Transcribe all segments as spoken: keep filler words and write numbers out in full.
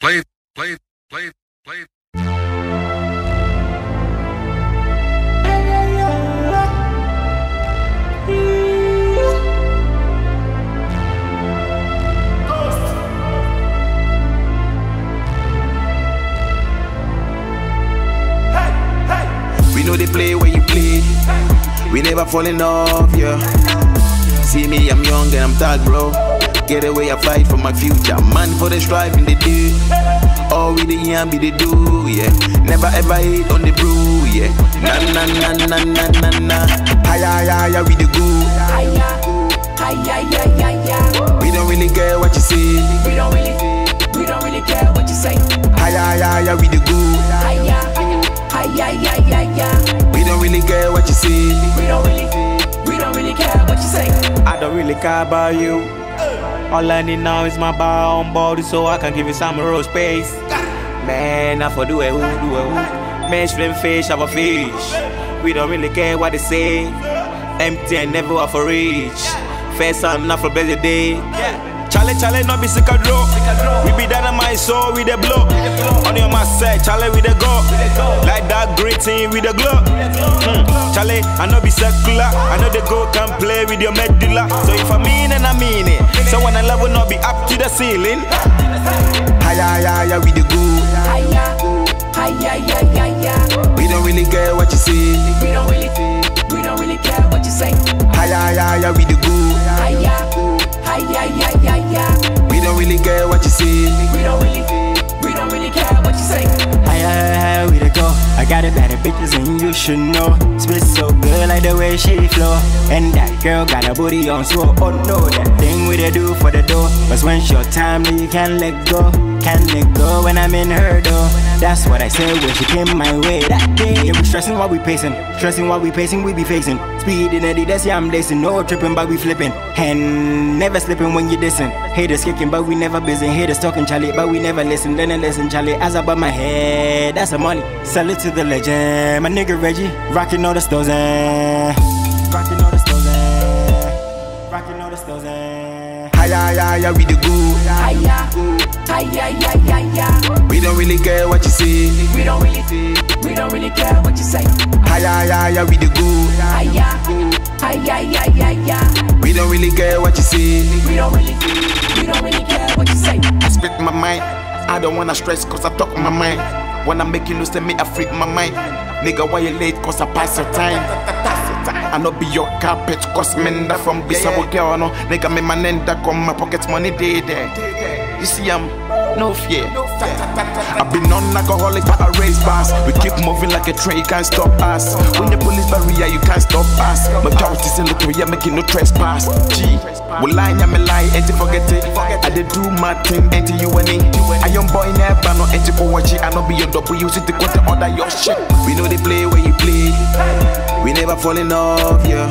play, play, play, play. We know they play where you play. We never falling off, yeah. See me, I'm young and I'm tag, bro. Get away, I fight for my future. Man for the strife in the day. All we the yam be the do, yeah. Never ever hate on the brew, yeah. Na na na na na na na. Hiya, hiya, hiya, we the go. Hiya, hiya, hiya, hiya. We don't really care what you say. We don't really, we don't really care what you say. Hiya, hiya, hiya, we the go. Hiya, hiya, hiya, hiya. We don't really care what you say. We don't really, we don't really care what you say. I don't really care about you. All I need now is my bar on board so I can give you some real space. Man, I for do it, who do it, who? Mainstream fish, have a fish. We don't really care what they say. Empty and never off for reach. First time, not for better day. Charlie, Charlie, not be sick of draw. We be dynamite, so we the blow. On your mask set, Charlie, we the go. Like that great team, with the glow. Mm. Charlie, I know be secular. I know the go can play with your medulla. So if I mean and I mean it, someone I love will not be up to the ceiling. Hiya, hiya, hiya, we the go. Hiya, hiya, hiya, hiya. We don't really care what you say. We don't really, we don't really care what you say. Hiya, hiya, hiya, we the go. Hiya, hiya, hiya, hiya. We don't really care what you say. We don't really, we don't really care what you say. Hiya, hiya, we the go. I got it better bitches and you should know. Spit so good like the way she flow. And that girl got a booty on slow. Oh no, that thing we they do for the door. But when it's your time, then you can't let go. Can't let go when I'm in her door. That's what I said when she came my way that day. Yeah, we stressing while we pacing. Stressing while we pacing, we be facing. Speed in the that's yeah I'm lacing. No tripping but we flipping. And never slipping when you dissing. Haters kicking but we never busy. Haters talking Charlie but we never listen. Then I listen Charlie as I bump my head. That's the money. Sell it to the legend. My nigga Reggie rocking all the stones and rocking all the stones and rocking all the stones and Hiya, hiya, hiya, we the go. Hiya, hiya, hiya, hiya. We don't really care what you say. We don't really, we don't really care what you say. Hiya, hiya, hiya, we the go. Hiya, hiya, hiya, hiya. We don't really care what you say. We don't really, we don't really care what you say. I spit my mind. I don't wanna stress cause I talk my mind. When I make you lose to me, I freak my mind. Nigga, why you late cause I pass your time. I no be your carpet cause men that from Bissau girl no. Nigga me man end that come my pocket money day there. You see I'm no fear. I've been non-alcoholic but I raise bars. We keep moving like a train, you can't stop us. When the police barrier, you can't stop us. Majority say look we are making no trespass. G, we lie, yeah me lie, ain't you forget it. I did do my thing, ain't you any. I young boy never no ain't you go watch it. I no be your double, you sit the content order your shit. We know they play where you play. We never falling off, yeah.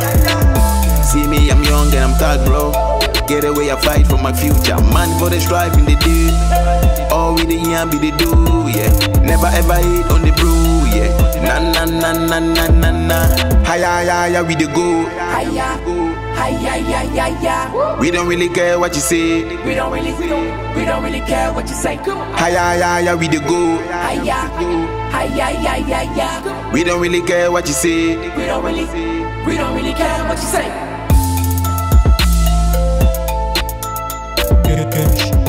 See me, I'm young and I'm tag, bro. Get away, I fight for my future. Man for the strife in the day. All we the yam be the do, yeah. Never ever hate on the brew, yeah. Na na na na na na na. Hiya, hiya, hiya, we the go. Hiya, hiya, hiya, hiya. We don't really care what you say. We don't really, we don't, we don't really care what you say. Hiya, hiya, hiya, we the go. Hiya, hiya, hiya, hiya. We don't really care what you say. We don't really, we don't really care what you say. kenxshin.